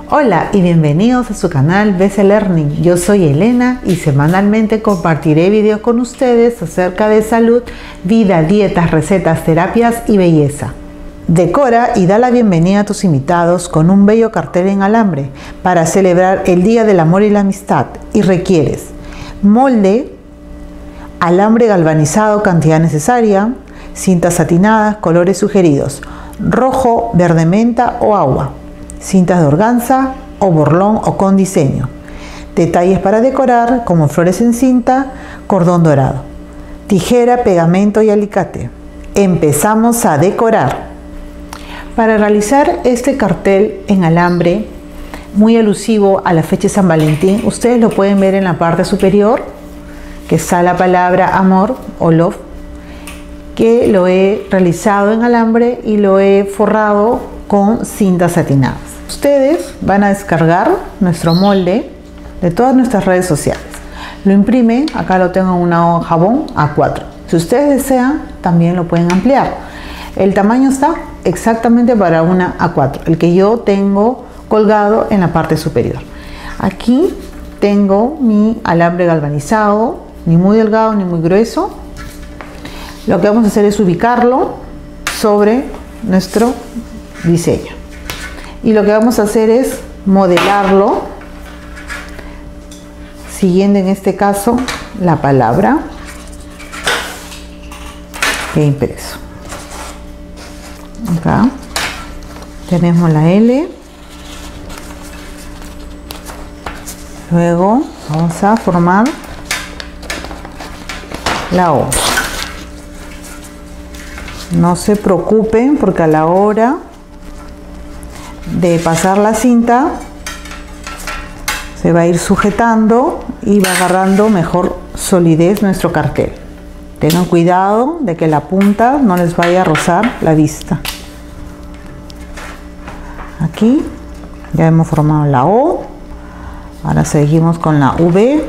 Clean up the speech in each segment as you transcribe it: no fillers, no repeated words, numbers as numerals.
Hola y bienvenidos a su canal BC Learning. Yo soy Elena y semanalmente compartiré videos con ustedes acerca de salud, vida, dietas, recetas, terapias y belleza. Decora y da la bienvenida a tus invitados con un bello cartel en alambre para celebrar el Día del Amor y la Amistad, y requieres molde, alambre galvanizado cantidad necesaria, cintas satinadas, colores sugeridos, rojo, verde menta o agua, cintas de organza o borlón o con diseño, detalles para decorar como flores en cinta, cordón dorado, tijera, pegamento y alicate. Empezamos a decorar. Para realizar este cartel en alambre muy alusivo a la fecha de San Valentín, ustedes lo pueden ver en la parte superior que está la palabra amor o love, que lo he realizado en alambre y lo he forrado con cintas satinadas. Ustedes van a descargar nuestro molde de todas nuestras redes sociales. Lo imprimen, acá lo tengo en una hoja jabón A4. Si ustedes desean, también lo pueden ampliar. El tamaño está exactamente para una A4, el que yo tengo colgado en la parte superior. Aquí tengo mi alambre galvanizado, ni muy delgado ni muy grueso. Lo que vamos a hacer es ubicarlo sobre nuestro diseño. Y lo que vamos a hacer es modelarlo siguiendo en este caso la palabra que he impreso. Acá tenemos la L, luego vamos a formar la O. No se preocupen porque a la hora de pasar la cinta se va a ir sujetando y va agarrando mejor solidez nuestro cartel. Tengan cuidado de que la punta no les vaya a rozar la vista. Aquí ya hemos formado la O, ahora seguimos con la V.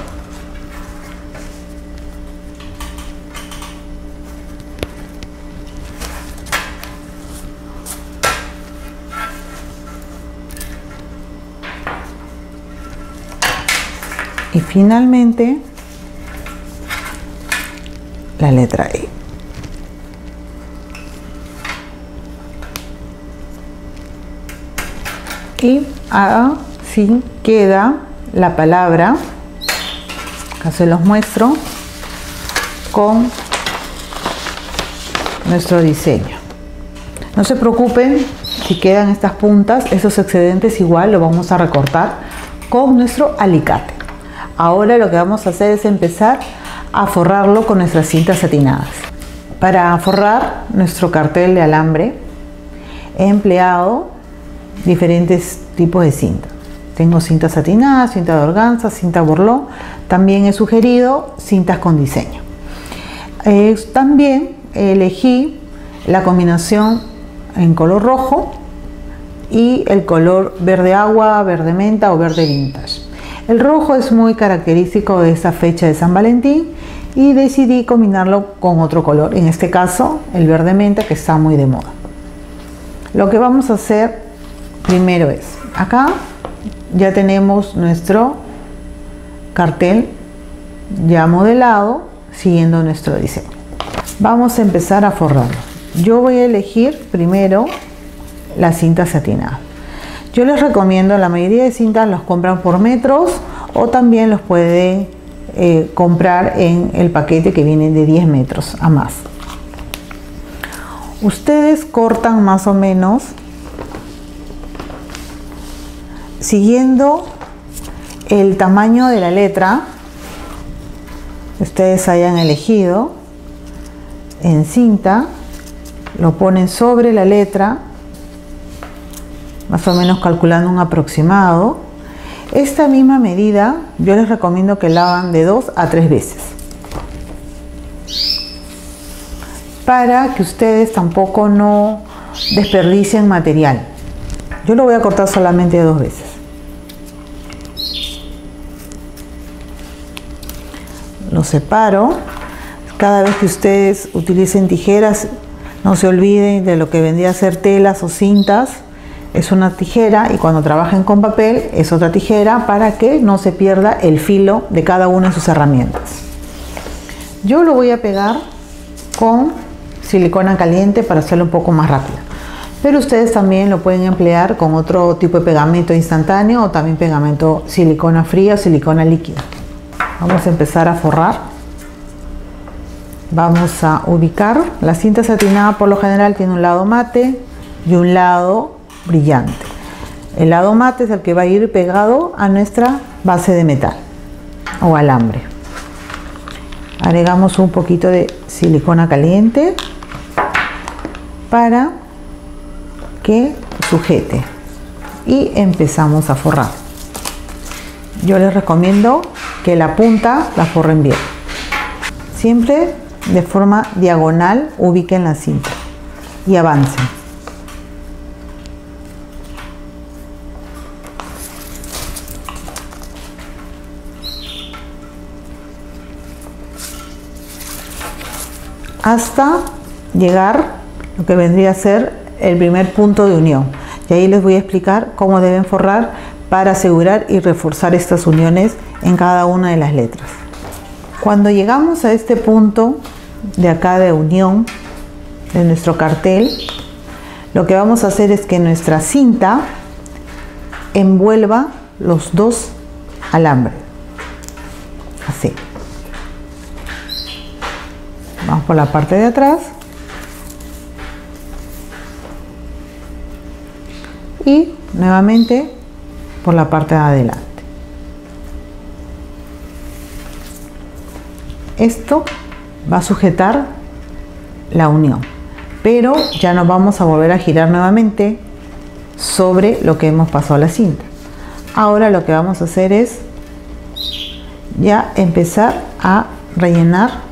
Y finalmente la letra E. Y así queda la palabra, acá se los muestro, con nuestro diseño. No se preocupen si quedan estas puntas, esos excedentes igual lo vamos a recortar con nuestro alicate. Ahora lo que vamos a hacer es empezar a forrarlo con nuestras cintas satinadas. Para forrar nuestro cartel de alambre he empleado diferentes tipos de cinta. Tengo cintas satinadas, cinta de organza, cinta borlón. También he sugerido cintas con diseño. También elegí la combinación en color rojo y el color verde agua, verde menta o verde vintage. El rojo es muy característico de esta fecha de San Valentín y decidí combinarlo con otro color, en este caso el verde menta, que está muy de moda. Lo que vamos a hacer primero es, acá ya tenemos nuestro cartel ya modelado siguiendo nuestro diseño. Vamos a empezar a forrarlo. Yo voy a elegir primero la cinta satinada. Yo les recomiendo, la mayoría de cintas los compran por metros o también los pueden comprar en el paquete que viene de 10 metros a más. Ustedes cortan más o menos siguiendo el tamaño de la letra que ustedes hayan elegido en cinta, lo ponen sobre la letra, más o menos calculando un aproximado. Esta misma medida yo les recomiendo que la hagan de 2 a 3 veces para que ustedes tampoco no desperdicien material. Yo lo voy a cortar solamente 2 veces. Lo separo. Cada vez que ustedes utilicen tijeras, no se olviden de lo que vendría a ser telas o cintas es una tijera, y cuando trabajen con papel es otra tijera, para que no se pierda el filo de cada una de sus herramientas. Yo lo voy a pegar con silicona caliente para hacerlo un poco más rápido, pero ustedes también lo pueden emplear con otro tipo de pegamento instantáneo, o también pegamento silicona fría o silicona líquida. Vamos a empezar a forrar. Vamos a ubicar. La cinta satinada por lo general tiene un lado mate y un lado brillante. El lado mate es el que va a ir pegado a nuestra base de metal o alambre. Agregamos un poquito de silicona caliente para que sujete, y empezamos a forrar. Yo les recomiendo que la punta la forren bien. Siempre de forma diagonal ubiquen la cinta y avancen. Hasta llegar a lo que vendría a ser el primer punto de unión, y ahí les voy a explicar cómo deben forrar para asegurar y reforzar estas uniones en cada una de las letras. Cuando llegamos a este punto de acá de unión de nuestro cartel, lo que vamos a hacer es que nuestra cinta envuelva los dos alambres, así. Vamos por la parte de atrás y nuevamente por la parte de adelante. Esto va a sujetar la unión, pero ya nos vamos a volver a girar nuevamente sobre lo que hemos pasado a la cinta. Ahora lo que vamos a hacer es ya empezar a rellenar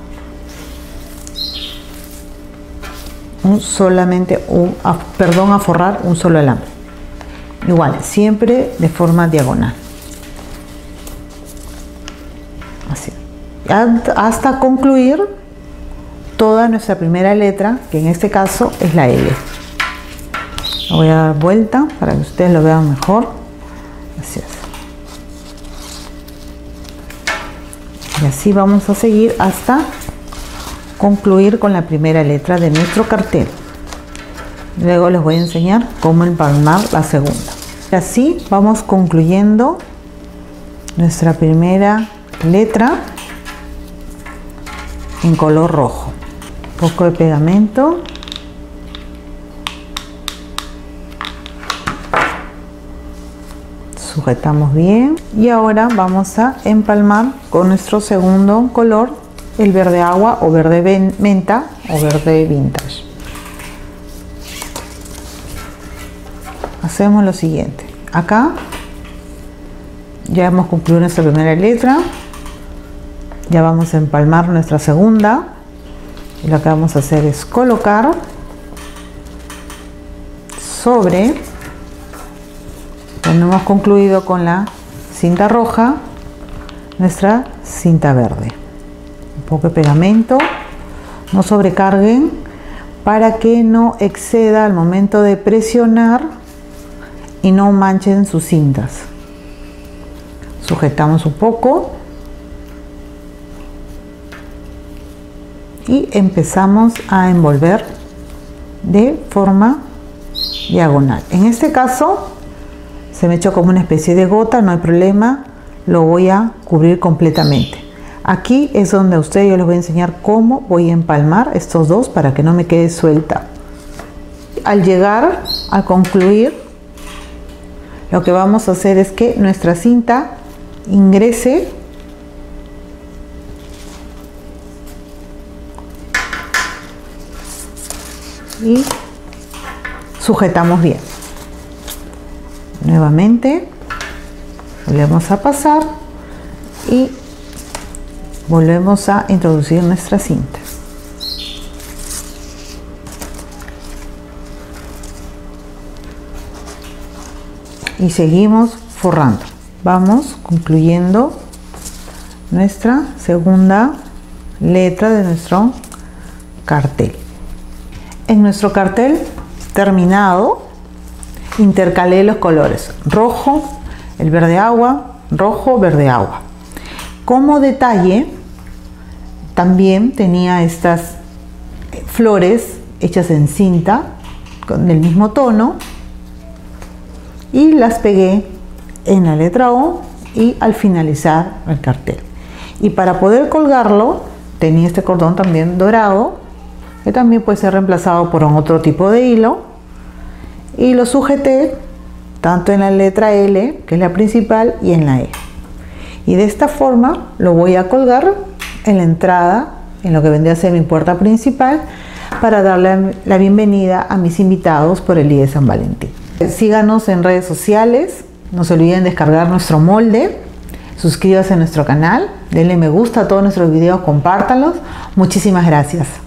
a forrar un solo alambre, igual siempre de forma diagonal, así, hasta concluir toda nuestra primera letra, que en este caso es la L. Lo voy a dar vuelta para que ustedes lo vean mejor, así es, y así vamos a seguir hasta concluir con la primera letra de nuestro cartel. Luego les voy a enseñar cómo empalmar la segunda. Y así vamos concluyendo nuestra primera letra en color rojo. Un poco de pegamento. Sujetamos bien. Y ahora vamos a empalmar con nuestro segundo color, el verde agua o verde menta o verde vintage. Hacemos lo siguiente. Acá ya hemos concluido nuestra primera letra, ya vamos a empalmar nuestra segunda, y lo que vamos a hacer es colocar sobre donde hemos concluido con la cinta roja nuestra cinta verde. Un poco de pegamento, no sobrecarguen para que no exceda al momento de presionar y no manchen sus cintas. Sujetamos un poco y empezamos a envolver de forma diagonal. En este caso se me echó como una especie de gota, no hay problema, lo voy a cubrir completamente. Aquí es donde a ustedes yo les voy a enseñar cómo voy a empalmar estos dos para que no me quede suelta. Al llegar a concluir, lo que vamos a hacer es que nuestra cinta ingrese y sujetamos bien. Nuevamente volvemos a pasar y volvemos a introducir nuestra cinta. Y seguimos forrando. Vamos concluyendo nuestra segunda letra de nuestro cartel. En nuestro cartel terminado, intercalé los colores, rojo, el verde agua, rojo, verde agua. Como detalle, también tenía estas flores hechas en cinta con el mismo tono y las pegué en la letra O y al finalizar el cartel. Y para poder colgarlo tenía este cordón también dorado, que también puede ser reemplazado por otro tipo de hilo, y lo sujeté tanto en la letra L, que es la principal, y en la E. Y de esta forma lo voy a colgar en la entrada, en lo que vendría a ser mi puerta principal, para darle la bienvenida a mis invitados por el día de San Valentín. Síganos en redes sociales, no se olviden descargar nuestro molde, suscríbanse a nuestro canal, denle me gusta a todos nuestros videos, compártanlos. Muchísimas gracias.